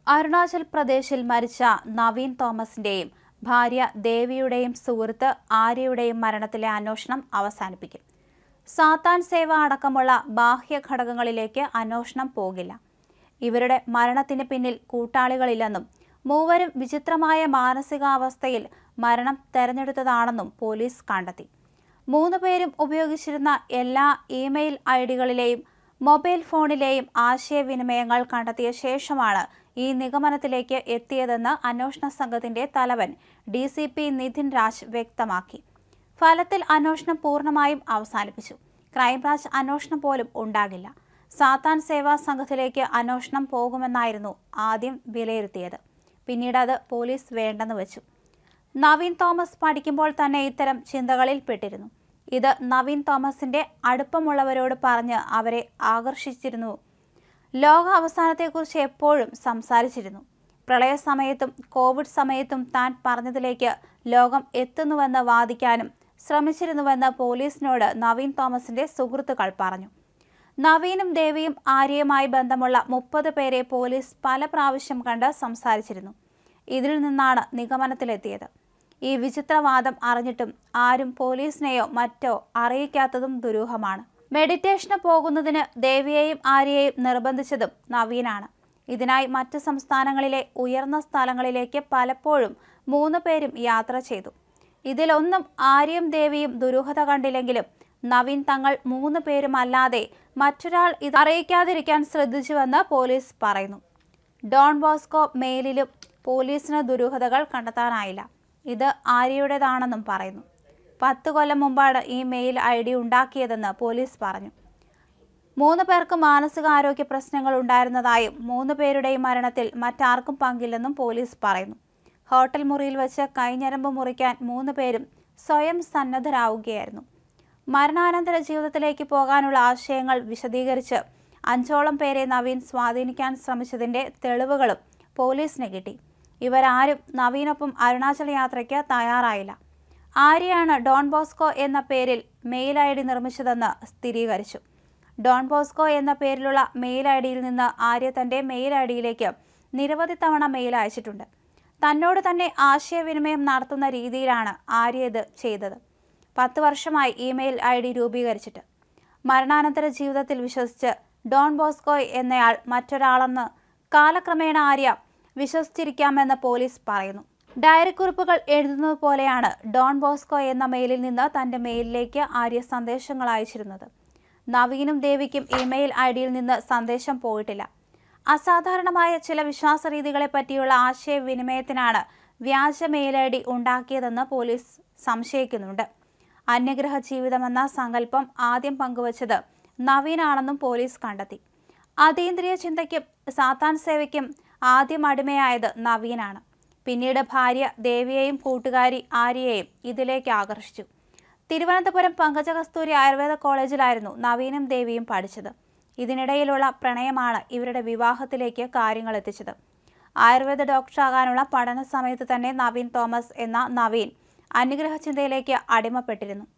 അരുണാചൽ പ്രദേശിൽ മരിച്ച നവീൻ തോമസിന്റെയും ഭാര്യ ദേവിയുടെയും സുഹൃത്ത് ആര്യയുടെയും മരണത്തിലെ അന്വേഷണം അവസാനിപ്പിക്കും. സാത്താൻ സേവ അടക്കമുള്ള ബാഹ്യ ഘടകങ്ങളിലേക്ക് അന്വേഷണം പോകില്ല. ഇവരുടെ മരണത്തിന് പിന്നിൽ കൂട്ടാളികളില്ലെന്നും മൂവരും വിചിത്രമായ മാനസികാവസ്ഥയിൽ മരണം തെരഞ്ഞെടുത്തതാണെന്നും പോലീസ് കണ്ടെത്തി. 3 പേരും ഉപയോഗിച്ചിരുന്ന എല്ലാ ഇമെയിൽ ഐഡികളിലെയും മൊബൈൽ ഫോണിലെയും ആശയവിനിമയങ്ങൾ കണ്ടെത്തിയ ശേഷമാണ് ഈ നിഗമനത്തിലേക്ക് എത്തിയതെന്ന് അന്വേഷണ സംഘത്തിന്റെ തലവൻ DCP നിതിൻ രാജ് വ്യക്തമാക്കി. ഫലത്തിൽ അന്വേഷണം പൂർണ്ണമായും അവസാനിപ്പിച്ചു. ക്രൈംബ്രാഞ്ച് അന്വേഷണം പോലും ഉണ്ടാകില്ല. സാത്താൻ സേവാ സംഘത്തിലേക്ക് അന്വേഷണം പോകുമെന്നായിരുന്നു ആദ്യം വിലയിരുത്തിയത്. പിന്നീട് അത് പോലീസ് വേണ്ടെന്ന് വെച്ചു. നവീൻ തോമസ് പഠിക്കുമ്പോൾ തന്നെ ഇത്തരം ചിന്തകളിൽ പെട്ടിരുന്നു. ഇത് നവീൻ തോമസിന്റെ അടുപ്പമുള്ളവരോട് പറഞ്ഞ് അവരെ ആകർഷിച്ചിരുന്നു. ലോക അവസാനത്തെക്കുറിച്ച് എപ്പോഴും സംസാരിച്ചിരുന്നു. പ്രളയ സമയത്തും കോവിഡ് സമയത്തും താൻ പറഞ്ഞതിലേക്ക് ലോകം എത്തുന്നുവെന്ന് വാദിക്കാനും ശ്രമിച്ചിരുന്നുവെന്ന് പോലീസിനോട് നവീൻ തോമസിന്റെ സുഹൃത്തുക്കൾ പറഞ്ഞു. നവീനും ദേവിയും ആര്യയുമായി ബന്ധമുള്ള 30 പേരെ പോലീസ് പല പ്രാവശ്യം കണ്ട് സംസാരിച്ചിരുന്നു. ഇതിൽ നിന്നാണ് നിഗമനത്തിലെത്തിയത്. ഈ വിചിത്രവാദം അറിഞ്ഞിട്ടും ആരും പോലീസിനെയോ മറ്റോ അറിയിക്കാത്തതും ദുരൂഹമാണ്. മെഡിറ്റേഷന് പോകുന്നതിന് ദേവിയെയും ആര്യയെയും നിർബന്ധിച്ചതും നവീനാണ്. ഇതിനായി മറ്റ് സംസ്ഥാനങ്ങളിലെ ഉയർന്ന സ്ഥലങ്ങളിലേക്ക് പലപ്പോഴും 3 പേരും യാത്ര ചെയ്തു. ഇതിലൊന്നും ആര്യയും ദേവിയും ദുരൂഹത കണ്ടില്ലെങ്കിലും നവീൻ തങ്ങൾ 3 പേരുമല്ലാതെ മറ്റൊരാൾ ഇത് അറിയിക്കാതിരിക്കാൻ ശ്രദ്ധിച്ചുവെന്ന് പോലീസ് പറയുന്നു. ഡോൺ ബോസ്കോ മെയിലിലും പോലീസിന് ദുരൂഹതകൾ കണ്ടെത്താനായില്ല. ഇത് ആര്യയുടേതാണെന്നും പറയുന്നു. 10 കൊല്ലം മുമ്പാണ് ഈ മെയിൽ ID ഉണ്ടാക്കിയതെന്ന് പോലീസ് പറഞ്ഞു. 3 പേർക്ക് മാനസികാരോഗ്യ പ്രശ്നങ്ങൾ ഉണ്ടായിരുന്നതായും 3 പേരുടെയും മരണത്തിൽ മറ്റാർക്കും പങ്കില്ലെന്നും പോലീസ് പറയുന്നു. ഹോട്ടൽ മുറിയിൽ വെച്ച് കൈഞ്ഞരമ്പ് മുറിക്കാൻ 3 പേരും സ്വയം സന്നദ്ധരാവുകയായിരുന്നു. മരണാനന്തര ജീവിതത്തിലേക്ക് പോകാനുള്ള ആശയങ്ങൾ വിശദീകരിച്ച് 5ഓളം പേരെ നവീൻ സ്വാധീനിക്കാൻ ശ്രമിച്ചതിന്റെ തെളിവുകളും പോലീസിന് കിട്ടി. ഇവരാരും നവീനൊപ്പം അരുണാചൽ യാത്രയ്ക്ക് തയ്യാറായില്ല. ആര്യയാണ് ഡോൺ ബോസ്കോ എന്ന പേരിൽ മെയിൽ ID നിർമ്മിച്ചതെന്ന് സ്ഥിരീകരിച്ചു. ഡോൺ ബോസ്കോ എന്ന പേരിലുള്ള മെയിൽ IDയിൽ നിന്ന് ആര്യ തന്റെ മെയിൽ IDയിലേക്ക് നിരവധി തവണ മെയിൽ അയച്ചിട്ടുണ്ട്. തന്നോട് തന്നെ ആശയവിനിമയം നടത്തുന്ന രീതിയിലാണ് ആര്യ ഇത് ചെയ്തത്. 10 വർഷമായി ഇമെയിൽ ID രൂപീകരിച്ചിട്ട്. മരണാനന്തര ജീവിതത്തിൽ വിശ്വസിച്ച് ഡോൺ ബോസ്കോ എന്നയാൾ മറ്റൊരാളെന്ന് കാലക്രമേണ ആര്യ വിശ്വസിച്ചിരിക്കാമെന്ന് പോലീസ് പറയുന്നു. ഡയറി കുറിപ്പുകൾ എഴുതുന്നത് പോലെയാണ് ഡോൺ ബോസ്കോ എന്ന മെയിലിൽ നിന്ന് തന്റെ മെയിലിലേക്ക് ആര്യ സന്ദേശങ്ങൾ അയച്ചിരുന്നത്. നവീനും ദേവിക്കും ഇമെയിൽ IDയിൽ നിന്ന് സന്ദേശം പോയിട്ടില്ല. അസാധാരണമായ ചില വിശ്വാസരീതികളെ പറ്റിയുള്ള ആശയവിനിമയത്തിനാണ് വ്യാജ മെയിൽ ID ഉണ്ടാക്കിയതെന്ന് പോലീസ് സംശയിക്കുന്നുണ്ട്. അന്യഗ്രഹ ജീവിതമെന്ന സങ്കല്പം ആദ്യം പങ്കുവച്ചത് നവീനാണെന്നും പോലീസ് കണ്ടെത്തി. അതീന്ദ്രിയ ചിന്തയ്ക്കും സാത്താൻ സേവയ്ക്കും ആദ്യം അടിമയായത് നവീനാണ്. പിന്നീട് ഭാര്യ ദേവിയെയും കൂട്ടുകാരി ആര്യയെയും ഇതിലേക്ക് ആകർഷിച്ചു. തിരുവനന്തപുരം പങ്കജകസ്തൂരി ആയുർവേദ കോളേജിലായിരുന്നു നവീനും ദേവിയും പഠിച്ചത്. ഇതിനിടയിലുള്ള പ്രണയമാണ് ഇവരുടെ വിവാഹത്തിലേക്ക് കാര്യങ്ങൾ എത്തിച്ചത്. ആയുർവേദ ഡോക്ടറാകാനുള്ള പഠന സമയത്ത് തന്നെ നവീൻ തോമസ് എന്ന നവീൻ അന്യഗ്രഹ ചിന്തയിലേക്ക് അടിമപ്പെട്ടിരുന്നു.